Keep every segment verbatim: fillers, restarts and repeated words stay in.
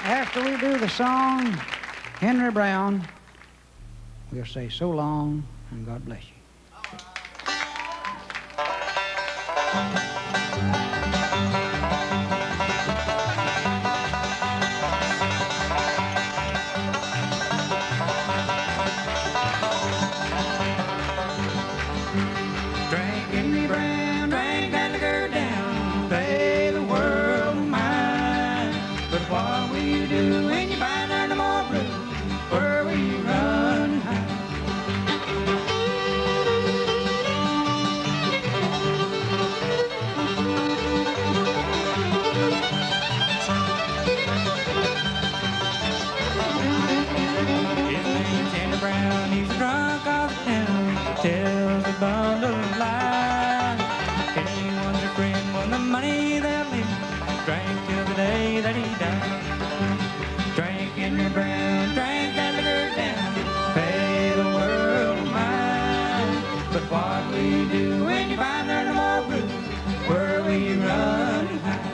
After we do the song, Henry Brown, we'll say so long and God bless you. Drink Henry Brown, drink that liquor down, pay the world mine. But what will you do when you find there no more blues? Where will you run and hide? His name's Henry Brown, he's a drunk off the town, tells a bundle of lies. Anyone's a friend when the money they'll leave, drank till the day that he died. Drink Henry Brown, drink that liquor down, pay the world mine. But what will you do when you find there no more blues? Where will you run and hide?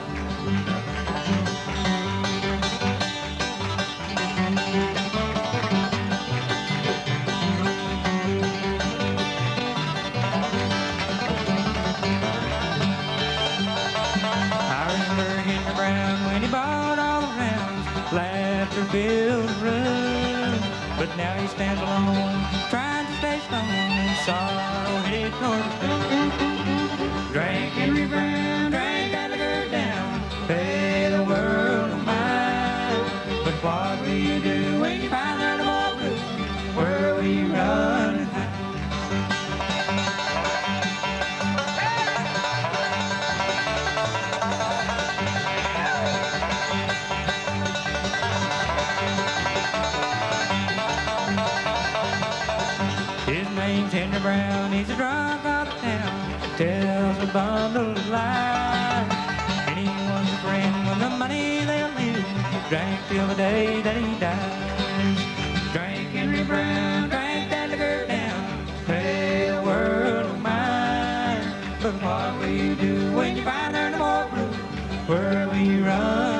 When he bought all the rounds, laughter filled the room. But now he stands alone, trying to stay strong, and sorrow headed toward the doom. Drink Henry Brown, drink that liquor down, pay the world of mine. But what will you do when you find there no more blues? Where will you run and hide? His name's Henry Brown, he's a drunk off the town, tells a bundle of lies. Anyone's a friend when the money they'll leave, drank till the day that he dies. Drink Henry Brown, drink that liquor down, pay the world of mine. But what will you do when you find there no more blues? Where will you run?